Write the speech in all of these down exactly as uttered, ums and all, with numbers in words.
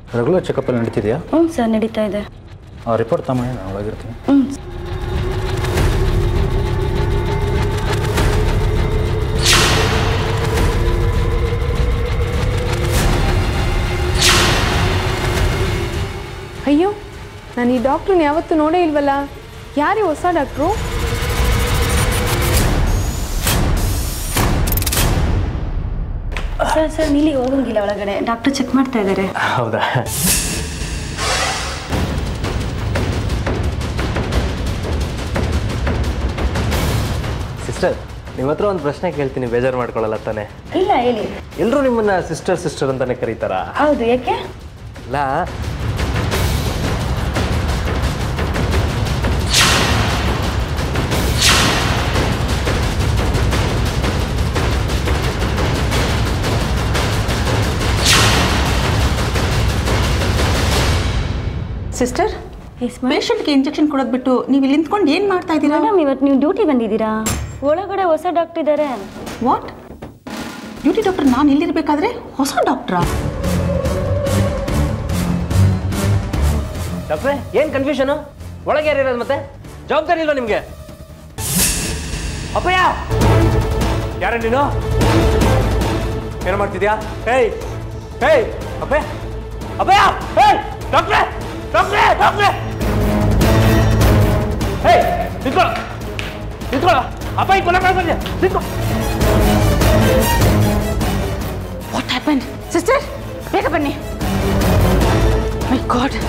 Regular checkup ಎಲ್ಲ ನಡೀತಿದೆಯಾ? ಹ್ಞೂ sir ನಡೀತಾ ಇದೆ. ಆ ರಿಪೋರ್ಟ್ ತಗೊಂಡು ನಾನು ಒಳಗಿರ್ತೀನಿ. ಹ್ಞೂ ಅಯ್ಯೋ, ನಾನು ಈ ಡಾಕ್ಟ್ರನ್ನ ಯಾವತ್ತೂ ನೋಡೇ ಇಲ್ವಲ್ಲ. ಯಾರೇ ಹೊಸ ಡಾಕ್ಟ್ರು? ಸರ್ ಸರ್ ನೀಲಿ ಹೋಗಂಗಿಲ್ಲ ಒಳಗಡೆ, ಡಾಕ್ಟರ್ ಚೆಕ್ ಮಾಡ್ತಾ ಇದ್ದಾರೆ. ಹೌದಾ? ಸಿಸ್ಟರ್, ನಿಮ್ಮ ಹತ್ರ ಒಂದು ಪ್ರಶ್ನೆ ಕೇಳ್ತೀನಿ, ಬೇಜಾರು ಮಾಡ್ಕೊಳ್ಳಲ್ಲ ತಾನೆ? ಇಲ್ಲ ಹೇಳಿ. ಎಲ್ಲರೂ ನಿಮ್ಮನ್ನ ಸಿಸ್ಟರ್ ಸಿಸ್ಟರ್ ಅಂತಾನೆ ಕರೀತಾರ? ಹೌದು, ಯಾಕೆ? ಇಲ್ಲ, ಸಿಸ್ಟರ್, ಪೇಷಂಟ್ಗೆ ಇಂಜೆಕ್ಷನ್ ಕೊಡೋದು ಬಿಟ್ಟು ನೀವು ಇಲ್ಲಿ ನಿಂತ್ಕೊಂಡು ಏನು ಮಾಡ್ತಾ ಇದ್ದೀರಾ? ಮೇಡಮ್, ಇವತ್ತು ನೀವು ಡ್ಯೂಟಿ ಬಂದಿದ್ದೀರಾ? ಒಳಗಡೆ ಹೊಸ ಡಾಕ್ಟರ್ ಇದ್ದಾರೆ. ವಾಟ್? ಡ್ಯೂಟಿ ಡಾಕ್ಟರ್ ನಾನು ಇಲ್ಲಿರ್ಬೇಕಾದ್ರೆ ಹೊಸ ಡಾಕ್ಟ್ರಾ? ಡಾಕ್ಟ್ರೆ, ಏನು ಕನ್ಫ್ಯೂಷನು? ಒಳಗೆ ಯಾರಿರೋದು ಮತ್ತೆ? ಜವಾಬ್ದಾರಿ ಇಲ್ವಾ ನಿಮಗೆ? ಅಪ್ಪಯ್ಯ, ಯಾರ ನೀನು? ಏನು ಮಾಡ್ತಿದ್ಯಾ? ಹೇಯ್ ಹೇಯ್ ಅಪ್ಪಯ್ಯ, ಅಪ್ಪಯ್ಯ, ಹೇಯ್ ಡಾಕ್ಟ್ರೆ, ಡಾಕ್ಟ್ರೆ, ಡಾಕ್ಟ್ರೆ, ಹೇಯ್ ನಿಂತ್ಕೊಳ್ಳ, ನಿಂತ್ಕೊಳ್ಳ, ಅಪ್ಪಯ್ಯ ಕೊಲೆ ಮಾಡ್ಬಂದೆ, ನಿಂತ್ಕೊ. What happen? ಸಿಸ್ಟರ್, ಬೇಗ ಬನ್ನಿ. My God.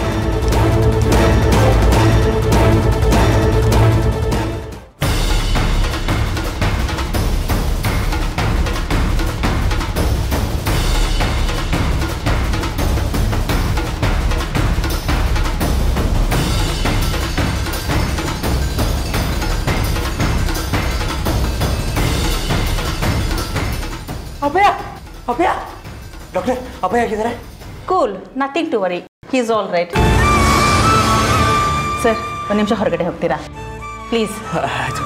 ಅಪ್ಪಯ್ಯ, ಅಪ್ಪಯ್ಯ, ಡಾಕ್ಟ್ರೆ, ಅಪ್ಪಯ್ಯ ಆಗಿದ್ದಾರೆ? Cool, nothing to worry, he is all right. Sir, ಒಂದು ನಿಮಿಷ ಹೊರಗಡೆ ಹೋಗ್ತೀರಾ ಪ್ಲೀಸ್? ಆಯಿತು.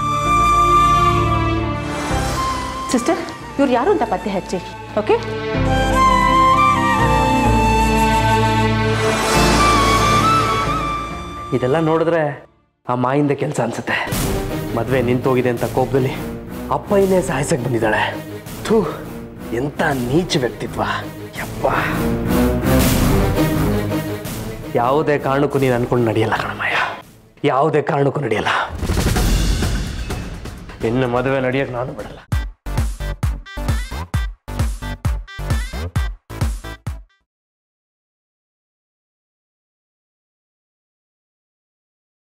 ಸಿಸ್ಟರ್, ಇವ್ರು ಯಾರು ಅಂತ ಪತ್ತೆ ಹಚ್ಚಿ, ಓಕೆ? ಇದೆಲ್ಲ ನೋಡಿದ್ರೆ ಆ ಮಾಯಿಂದ ಕೆಲಸ ಅನ್ಸುತ್ತೆ. ಮದುವೆ ನಿಂತೋಗಿದೆ ಅಂತ ಕೋಪದಲ್ಲಿ ಅಪ್ಪಯ್ಯನೇ ಸಾಯಿಸಕ್ಕೆ ಬಂದಿದ್ದಾಳೆ. ಥೂ, ಎಂಥ ನೀಚ ವ್ಯಕ್ತಿತ್ವ ಯಪ್ಪ. ಯಾವುದೇ ಕಾರಣಕ್ಕೂ ನೀನು ಅನ್ಕೊಂಡು ನಡೆಯಲ್ಲ ಕಣಮಯ್ಯ, ಯಾವುದೇ ಕಾರಣಕ್ಕೂ ನಡೆಯಲ್ಲ. ಇನ್ನು ಮದುವೆ ನಡೆಯೋಕೆ ನಾನು ಬಿಡಲ್ಲ.